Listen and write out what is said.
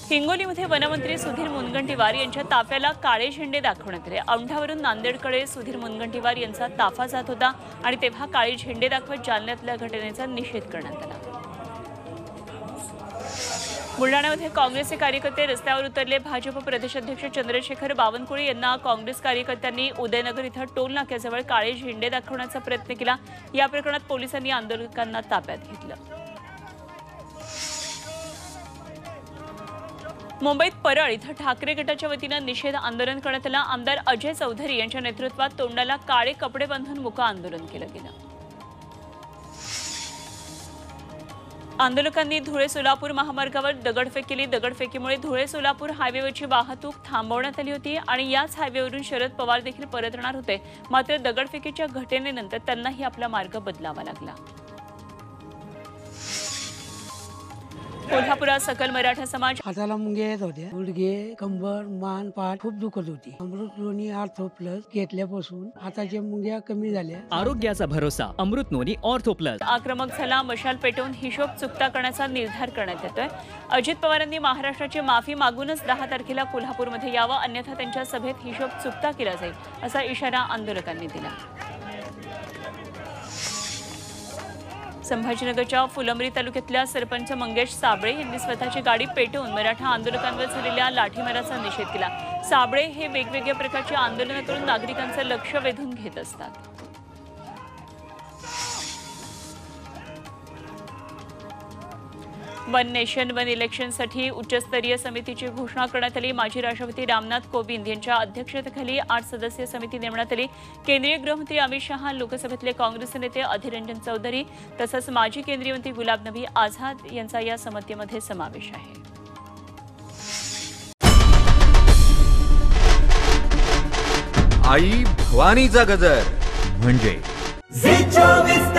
हिंगोलीमध्ये वनमंत्री सुधीर मुनगंटीवार यांच्या ताफ्याला काळे झेंडे दाखवण्यात आले। औंढावरून नांदेडकडे सुधीर मुनगंटीवार यांचा ताफा जात होता आणि तेव्हा काळे झेंडे दाखवत जालन्यातल्या घटनेचा निषेध करण्यात आला। बुलढाण्यामध्ये काँग्रेसचे कार्यकर्ते रस्त्यावर उतरले। भाजप प्रदेशाध्यक्ष चंद्रशेखर बावनकुळे यांना काँग्रेस कार्यकर्त्यांनी उदयनगर इथं टोल नाक्याजवळ काळे झेंडे दाखवण्याचा प्रयत्न केला। या प्रकरणात पोलिसांनी आंदोलकांना ताब्यात घेतलं। मुंबईत परळ इथं ठाकरे गटाच्या वतीनं निषेध आंदोलन करण्यात आलं। आमदार अजय चौधरी यांच्या नेतृत्वात तोंडाला काळे कपडे बांधून मुका आंदोलन केलं गेलं। आंदोलकांनी धुळे सोलापूर महामार्गावर दगडफेक केली। दगडफेकीमुळे धुळे सोलापूर हायवेवरची वाहतूक थांबवण्यात आली होती आणि याच हायवेवरून शरद पवार देखील परतणार होते। मात्र दगडफेकीच्या घटनेनंतर त्यांनाही आपला मार्ग बदलावा लागला। कोल्हापुरात सकल मराठा समाज हाताला मुंग्या येत होत्या, गुडघे, कंबर, मान, पाठ खूप दुखत होती। अमृत नोनी ऑर्थो प्लस घेतल्यापासून हाताच्या मुंग्या कमी झाल्या। आरोग्याचा भरोसा अमृत नोनी ऑर्थो प्लस। आक्रमक झाला, मशाल पेटवून हिशोब चुकता करण्याचा निर्धार करण्यात येतोय। अजित पवारांनी महाराष्ट्राची माफी मागूनच 10 तारखेला कोल्हापूरमध्ये यावं, अन्यथा त्यांच्या सभेत हिशोब चुकता केला जाईल असा इशारा आंदोलकांनी दिला। संभाजीनगरच्या फुलंब्री तालुक्यातल्या सरपंच मंगेश साबळे यांनी स्वतःची गाडी पेटवून मराठा आंदोलकांवर झालेल्या लाठीमाराचा निषेध केला। साबळे हे वेगवेगळ्या प्रकारची आंदोलनं करून नागरिकांचं लक्ष वेधून घेत असतात। वन नेशन वन इलेक्शनसाठी उच्चस्तरीय समितीची घोषणा करण्यात आली। माजी राष्ट्रपती रामनाथ कोविंद यांच्या अध्यक्षतेखाली 8 सदस्यीय समिती नेमण्यात आली। केंद्रीय गृहमंत्री अमित शहा, लोकसभेतले काँग्रेसचे नेते अधीर रंजन चौधरी तसंच माजी केंद्रीय मंत्री गुलाब नबी आझाद यांचा या समितीमध्ये समावेश आहे। आई भवानीचा गजर म्हणजे